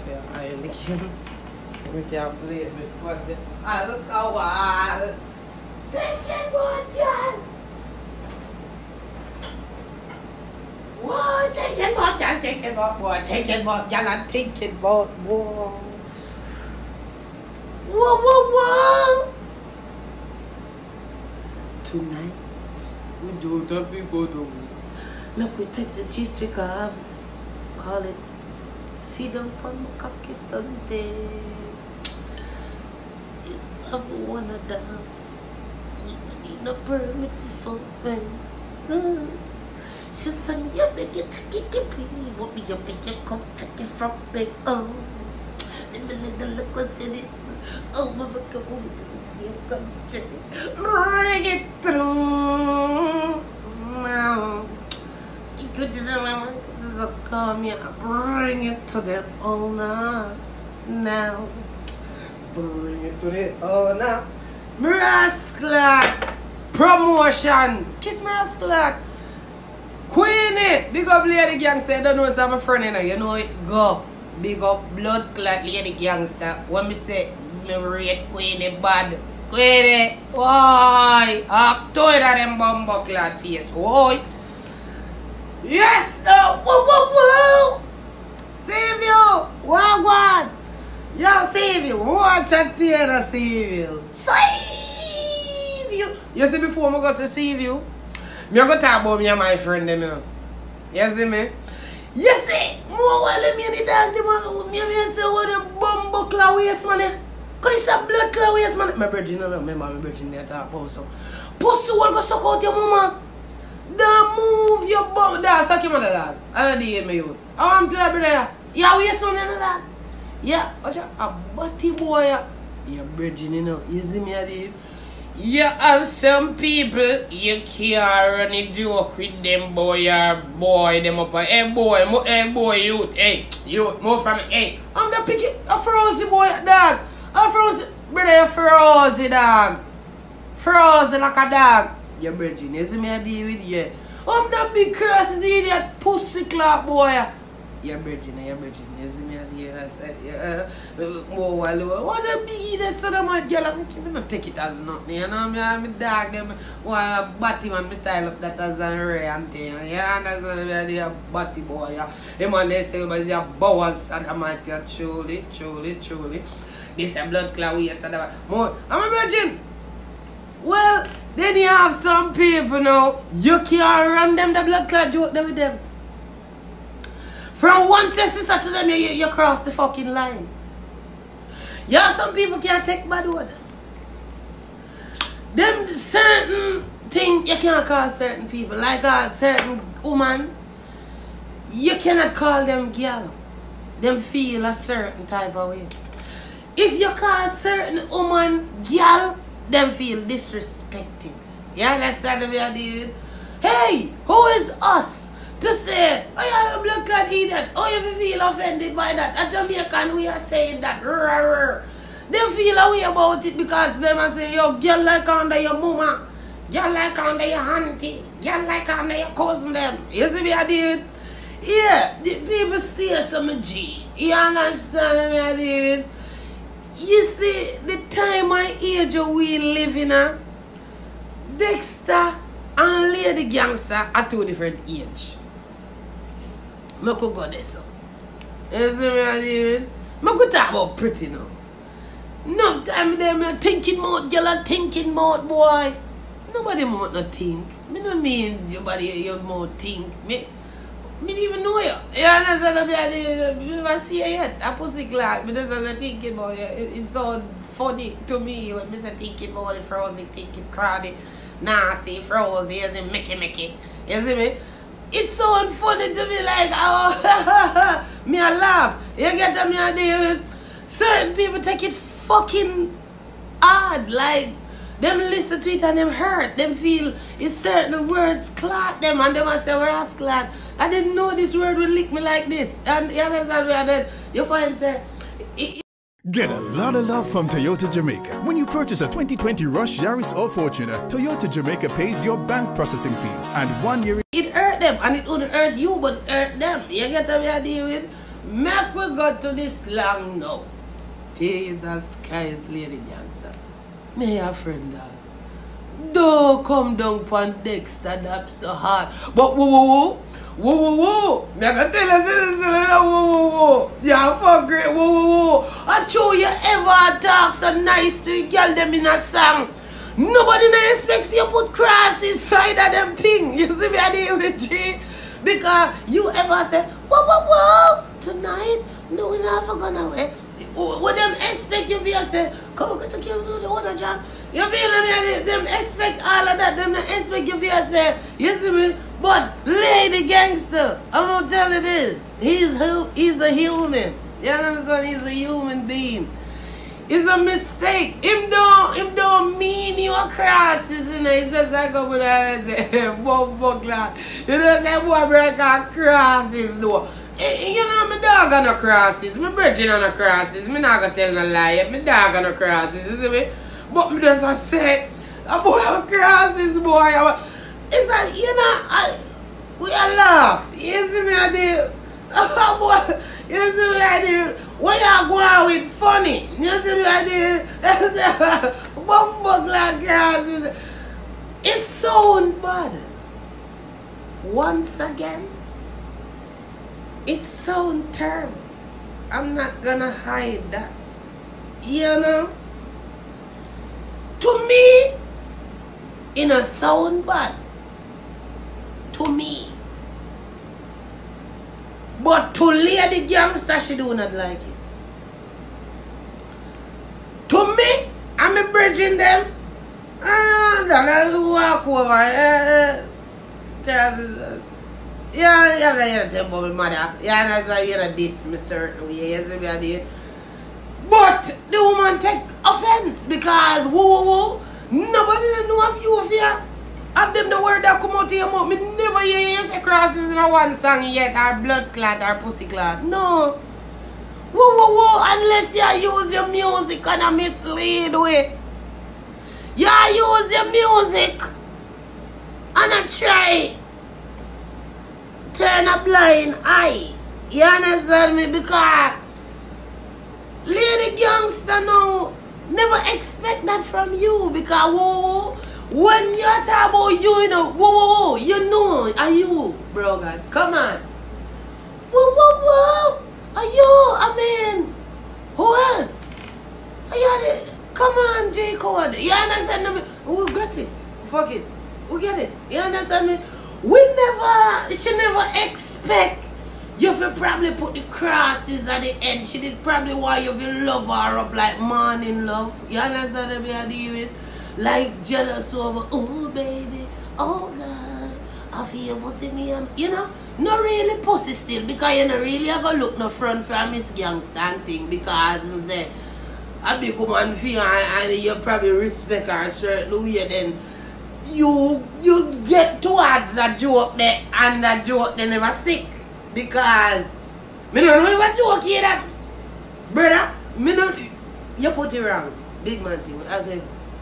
for your eye in the game. So we can play it with what the... I look a while. Take it, boy, girl. Whoa, take it, boy, girl. Take it, boy. Take it, boy, girl. And think it, boy. Whoa. Whoa, whoa, whoa. Tonight, we do what we go do. Look, we take the G-string off. Call it sit down on my cocky Sunday. You have wanna dance. You need no permit for me. She sang you make it what me you make it come take it from me. Oh, the little look was in it. Oh, my God, to the same country. Bring it through now. Come here, bring it to the owner now. Bring it to the owner. Mirasclat promotion. Kiss Mirasclat. Queenie. Big up Lady Gangster. I don't know if I'm a friend in you know it. Go. Big up blood clot Lady Gangster. When me say me rate Queenie bad. Queenie. Why? Up to it at them bumbo clot face. Why? Yes, no, woo, woo, woo. Save you, wagwan. Yo, save you. Watch that theater, save you. Save you. You see, before I go to save you, me go talk about me and my friend them, you know. You see me? You see, more while me and the dog, me say what the bumbo claw waste, man. Could you say blood claw waste, man? My virgin, no, remember my virgin there talk about so. Pussy will go suck out your mama. Don't move your bum. Dad, suck him on the dog. I don't need me out. I want to tell you, brother. Yeah, we are son of the dog. Yeah, watch out. A butty boy. You're bridging, you know. You see me, Adib? You have some people, you can't run a joke with them boy or boy them up. Hey, boy, youth. Hey, youth, more from me. Hey, I'm the picky, a frozy boy, dog. A frozy, brother, a frozy dog. Frozy like a dog. You're bridging, you see me I deal with you. I'm that big curse idiot pussy clap boy. You're bridging, you see me I deal with you. What a big idiot son of my girl, I'm not take it as nothing, you know me, I'm a dog them. Why batty man, me style up that as a ray and thing. You understand me I deal with batty boy. Him man they say about the bowels and I'm like truly. This a blood clot we yesterday. More, I'm a virgin. Well, then you have some people now, you can't run them the blood clot joke there with them. From one sister to them, you cross the fucking line. You have some people can't take bad word. Them certain things you can't call certain people. Like a certain woman, you cannot call them girl. Them feel a certain type of way. If you call certain woman girl, them feel disrespected. You understand the way I did? Hey, who is us to say, oh, you're a blood clot idiot. Oh, you feel offended by that. A Jamaican, we are saying that. They feel a way about it because them are saying, yo, girl like under your mama. Girl like under your auntie. Girl like under your cousin them. You see what I did? Yeah, the people steal some G. You understand the way I did? You see, the time and age we live in, Dexter and Lady Gangster are two different age. I could go this up. You see what I mean? I could talk about pretty now. No time them thinking mouth, girl and thinking mouth, boy. Nobody mouth not think. I don't mean your mouth think. Me didn't even know you. You understand what I never see you yet. A pussy clock. I just thinking about you. It's so funny to me when I thinking about the frozen, thinking crowdy, nasty, frozen, you see, Mickey. You see me? It's so funny to me like, oh, me I laugh. You get me idea with certain people take it fucking hard. Like, them listen to it and them hurt. Them feel it's certain words clot them and them say, we're ass clot. I didn't know this word would lick me like this. And you understand me? And then you find say, get a lot of love from Toyota Jamaica. When you purchase a 2020 Rush, Yaris or Fortuner, Toyota Jamaica pays your bank processing fees and 1 year. It hurt them and it wouldn't hurt you but it hurt them. You get what I deal with? Make we go to this slang now. Jesus Christ, lady gangster. Me a friend dog. Don't come down pon Dexter, that's so hard. But whoa. Never tell us this, whoa. Yeah, fuck great, whoa. I show you ever talk so nice to a girl them in a song. Nobody no expect you put crosses side of them thing. You see me I deal with G? Because you ever say, whoa, tonight, no, we're not gonna wait. What them expect you to say, come on, go to give you the other job. You feel me? Them expect all of that. Them expect you to say, you see me? But lady gangster, I'm gonna tell you this. He's a human. You understand? He's a human being. It's a mistake. Him don't mean you across it. You know, he says I go with that and say, Buckler. You know, say boy break our crosses though. You know, my dog on the crosses, my bridging on the crosses. Me not gonna tell no lie. My dog on the crosses, you see me? But me just a say, a boy on crosses, boy. It's like, you know, we are laugh. You see me, I do. Boy, you see me, I do. What y'all going with funny? You see me, I do. Buckler crosses. It sounds bad. Once again. It sounds terrible. I'm not gonna hide that. You know? To me, it don't sound bad. To me. But to lady gangster, she do not like it. To me, I'm bridging them. I walk over. Yeah, you tell about my mother. Yeah, that's you diss me certain way. You see me I did. But the woman take offense because whoa. Nobody know of you here. Have them the word that come out of your mouth. Me never hear you say crosses in a one song yet, or blood clot or pussy clot. No. Whoa. Unless you use your music and a mislead with. You use your music and I try turn a blind eye. You understand me? Because lady gangster now never expect that from you. Because when you talk about you know, you know, are you, bro God? Come on. Are you? I mean, who else? Are you? Come on, J Code. You understand me? We got it. Fuck it. We get it. You understand me? She never expect you to probably put the crosses at the end. She did probably want you to love her up like morning love. You understand me? I deal with like jealous over, oh baby, oh God, I feel pussy me. You know, not really pussy still because you know really I go look no front for Miss Gangster and thing because you say a big woman feel and you probably respect her certain way then. You get towards that joke there and that joke they never stick. Because me don't know what joke here that brother, me don't you put it wrong. Big man thing. I said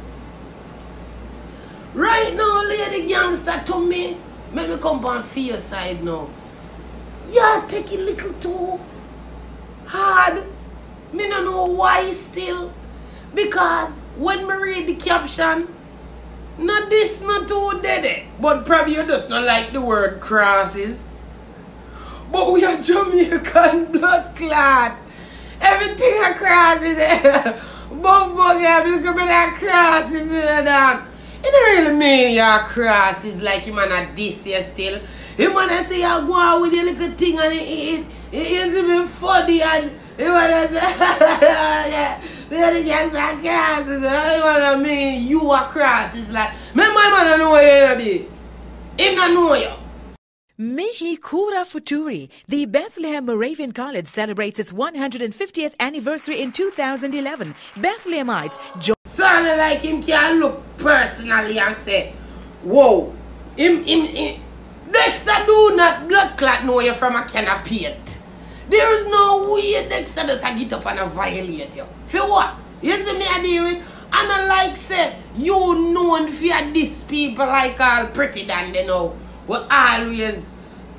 right now, lady gangster to me, let me come on for your side now. You take it a little too hard. Me don't know why still. Because when me read the caption, not this, not too dead. But probably you just not like the word crosses. But we are Jamaican blood clot. Everything a crosses. Bug have you come in that crosses dog. It don't really mean your crosses like you man a this year still. You man say you go out with your little thing and it is even funny and you wanna say yeah. The gangs are crosses. You know what I mean? You are crosses like my man don't know what you're be. Him don't know you. Mihi Kura Futuri, the Bethlehem Moravian College celebrates its 150th anniversary in 2011. Bethlehemites sound like him can look personally and say, whoa, him Dexter do not blood clot know you from a can of paint. There is no way Dexter does get up and violate you. For what? You see me I deal with? And I like say, you known for these people like all pretty than they know. Will always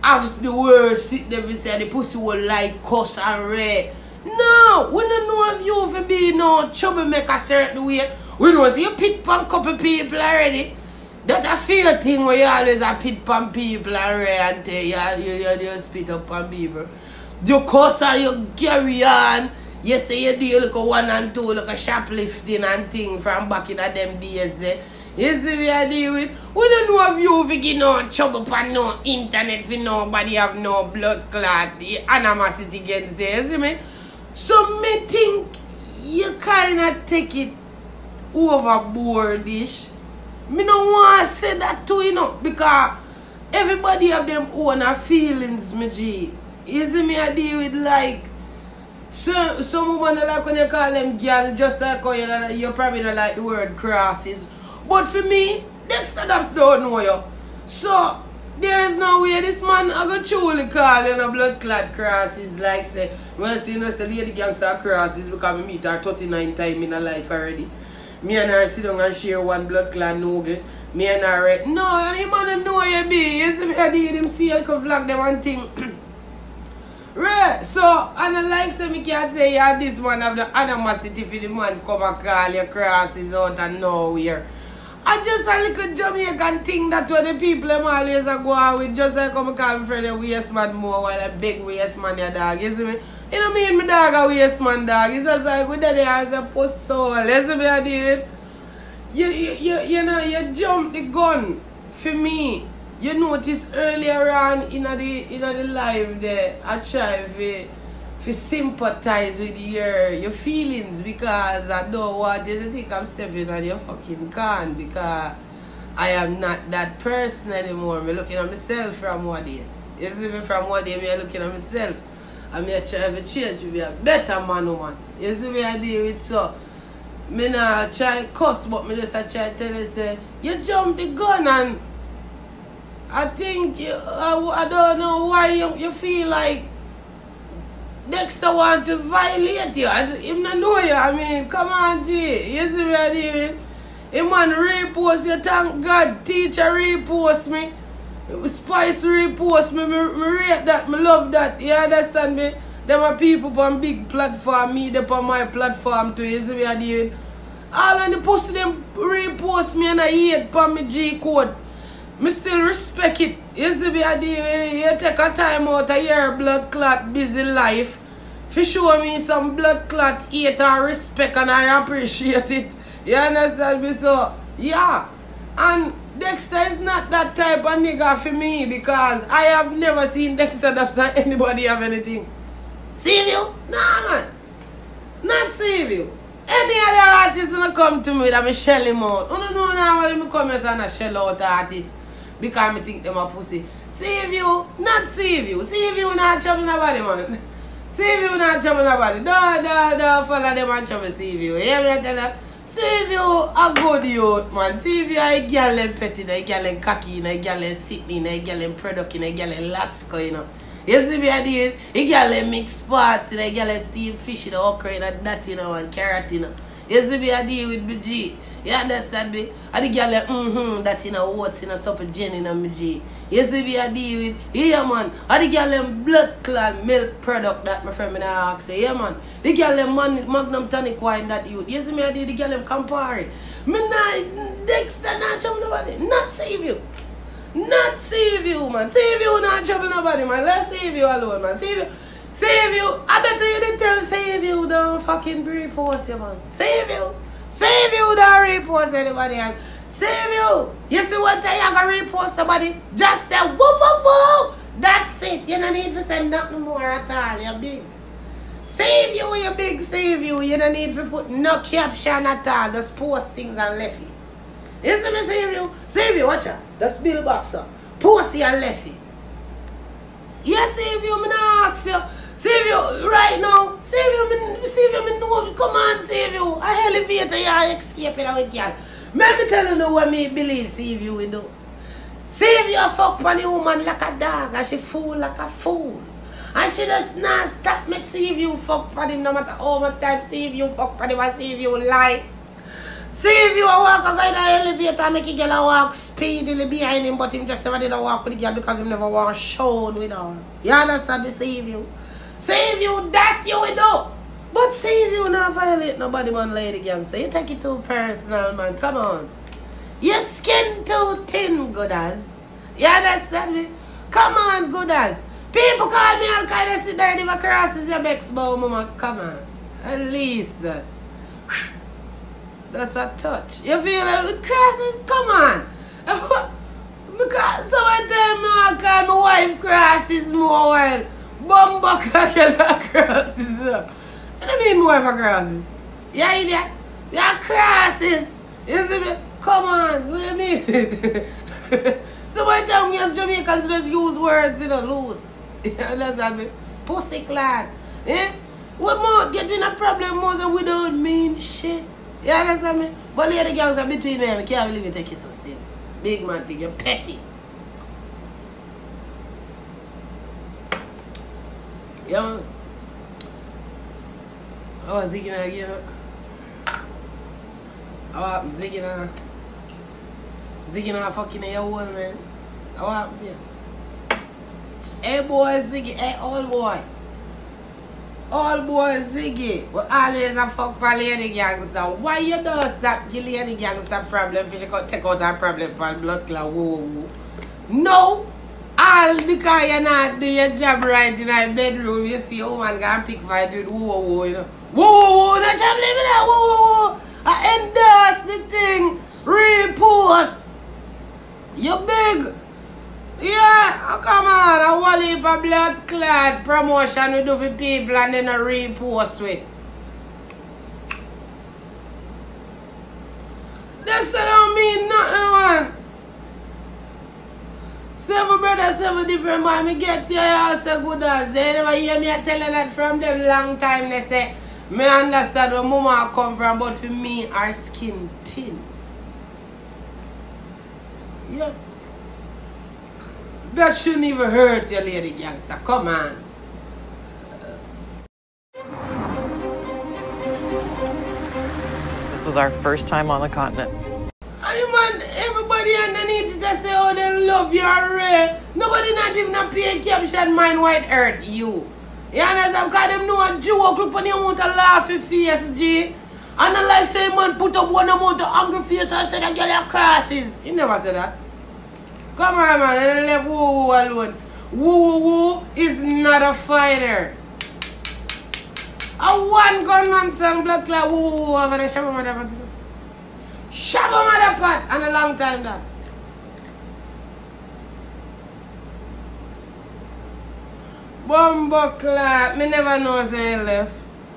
obviously the word sit there and say the pussy will like cuss and red. No, we don't know if you for be no troublemaker certain way. We know see you pit pan couple people already. That a fear thing where you always a pit pan people and you spit up on people. You cuss and you carry on. You say you do like a 1 and 2, like a shoplifting and thing from back in them days there. You see what I deal with? We don't know if you for get no trouble pan no internet for nobody have no blood clot, the animosity against it, you see me? So me think you kinda take it overboardish. Me don't want to say that too, you know, because everybody have them own feelings, me G. You see me, I deal with like some women like when you call them girl, just like how you probably don't like the word crosses. But for me, Dexter Daps don't know you. So there is no way this man I go truly call you a blood clot crosses like say when I see you say lady gangster crosses because I meet her 39 times in her life already. Me and her sit down and share one blood clot noodle. Me and her right. No, and him man know you be. You see me I did him see I can vlog them and thing. Right, so and I like so me can't say yeah this man have the animosity for the man come and call your crosses out of nowhere. I just a little Jamaican thing that what the people them always go out with just like come call my friend a waste man more while a big waste man your dog, you see me? You know me and my dog a waste man dog. It's just like with that as a post soul, you see me I did it? You know you jump the gun for me. You notice earlier on in the live there, I try to sympathize with your feelings because I don't want you to think I'm stepping on your fucking can because I am not that person anymore. I'm looking at myself from one day. You see me from one day, I'm looking at myself. I'm trying to change to be a better man, woman. You see me I deal with so. I not try to cuss, but I just try to tell you, say, you jump the gun and I think, I don't know why you feel like Dexter want to violate you. Him not know you. I mean, come on, G. You see what I doing? Him man repost you, thank God. Teacher repost me. Spice repost me. Me rate that. Me love that. You understand me? Them are people on big platform. Me, they on my platform too. You see what I doing? All when the pussy them repost me and I hate on me G code. Me still respect it. You see me, you take a time out of your blood clot busy life for show me some blood clot hate and respect and I appreciate it. You understand me? So, yeah. And Dexter is not that type of nigga for me because I have never seen Dexter Daps and anybody have anything. See you? Nah, man. Not see you. Any other artist gonna come to me that me shell him out. You don't know now when me come here and I shell out artists. Because I think them a pussy. Save you, not save you. Save you not trouble nobody, man. Save you not trouble nobody. Don't follow them and trouble save you. You hear me tell you? Save you a good youth, man. Save you a girl and petty, a girl and cocky, a girl and sitting, a girl and product, a girl and lasco, you know. You see me I did? A girl and mixed parts, a girl and steamed fish, okra, and that, you know, and carrot, you know. You see me I deal with BG. You understand me? And the girl like, that in a oats in a supper Jenny in a G. You see me I deal with? Yeah man. And the girl blood clot milk product that my friend me ask say, yeah man. The girl magnum tonic wine that you. You see me I deal the girl Campari. Me not Dexter not trouble nobody. Not save you. Not save you man. Save you not trouble nobody man. Let's save you alone man. Save you. Save you. I bet you didn't tell save you don't fucking repost you man. Save you. Save you, don't repost anybody else. Save you. You see what I gonna repost somebody? Just say woo woo woo. That's it. You don't need to say nothing more at all. You're big. Save you, you big save you. You don't need to put no caption at all. Just post things and left it. You see me save you? Save you, watch out. Just build box up. Post it and left it. Yes, save you, me not ask you. Save you right now. Save you, me know. Come on, save you. I elevator you escaping out with girl. Let me tell you know what me believe save you will do. Save you fuck on the woman like a dog and she fool like a fool. And she does not stop make save you fuck on him no matter how much time save you fuck on him and save you lie. See if you walk a guy in the elevator and make a girl walk speedily behind him, but him just never did walk with the girl because him never was shown with her. You understand me? Save you. Save you that you will do. But save you not violate nobody, man, lady gang. So you take it too personal, man. Come on. Your skin too thin, good as. You understand me? Come on, good as. People call me all kind of sit there if I crosses your back, mama. Come on. At least that. That's a touch. You feel it crosses? Come on. Because sometimes I call my wife crosses more while Bumbuck crosses. What do you mean my wife crosses? Yeah, idiot. Yeah, crosses. You see me? Come on. What do you mean? Sometimes we as Jamaicans just use words in a loose. You understand me? Pussy clad. Eh? What more get in a problem more than we don't mean shit. You understand me? But lady girls are between me and I can't believe you take it so still. Big man thing, you're petty. Yeah. Oh, zigging again. Oh, zigging fucking in your hole, man. Oh, happened here? Hey boy, Ziggy, hey old boy. All boy Ziggy, we always a fuck for lady gangster. Why you don't stop the lady gangster problem if you could take out our problem for blood clot? Whoa. No, all because you're not doing your job right in our bedroom. You see a woman gonna pick fight with whoa, you know. Whoa, that job living there, whoa. I endorse the thing, repost. You big. Yeah, come on, a whole heap of blood clot promotion we do for people and then a repost with. Next time don't mean nothing, man. 7 brothers, 7 different boys. Me get to you so good as they never hear me telling that from them long time. They say, me understand where mama come from, but for me, our skin thin. Yeah. That shouldn't even hurt you, lady gangster. Come on. This is our first time on the continent. Hey man, everybody underneath it they say, oh, they love you already. Nobody not even a pay caption, mind white earth, you. You understand? Because them know a joke, look on you want to laugh in face, G. And I like say, man, put up one amount of angry face and say that girl your crosses. He never said that. Come on, man, and leave woo alone. Woo is not a fighter. A one gunman song, blood clot woo over the Shabba Motherpot. Shabba Motherpot, and a long time that. Bumbo clot, me never know saying left.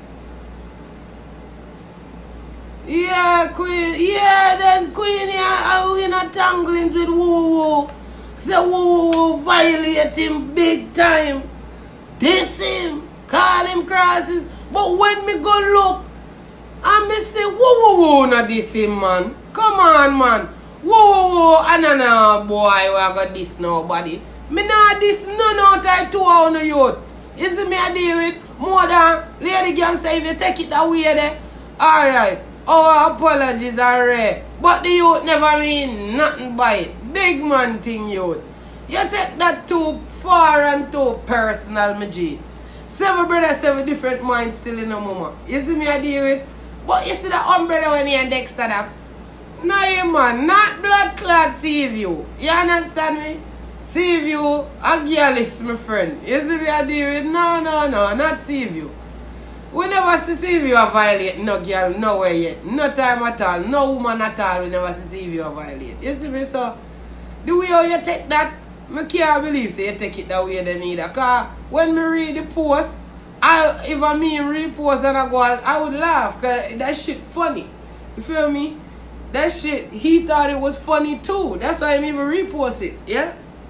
Yeah, Queen. Yeah, then Queen here we not tangling with woo. Say woo violate him big time. Diss him, call him crosses. But when me go look, and me say woo not diss him, man. Come on, man. Woo and boy, we got diss nobody. Me not diss none out of 2 on the youth. You see me I deal with more than lady gangster if you take it that way there. Alright. Our apologies are rare, but the youth never mean nothing by it. Big man thing, youth. You take that too far and too personal, my G. 7 brothers, 7 different minds still in the mama. You see me I deal with? But you see the umbrella when you and Dexter Daps? No, man, not blood clot Seaview. You understand me? Seaview, a girl is my friend. You see me I deal with? No, not Seaview. We never see you violate no girl nowhere yet. No time at all. No woman at all. We never see you violate. You see me? So, the way how you take that, I can't believe so you take it that way then either. Because when me read the post, if I mean read post and I go, I would laugh. Because that shit funny. You feel me? That shit, he thought it was funny too. That's why I even repost it. Yeah?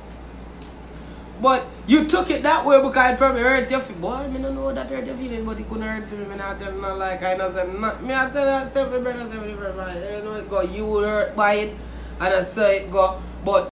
But you took it that way because it probably hurt your feelings. Boy, I don't know that hurt your feelings, but it couldn't hurt for me. I tell you not like I know say me I tell you 7 brothers, 7 different. You know it go, you hurt by it and I saw it go. But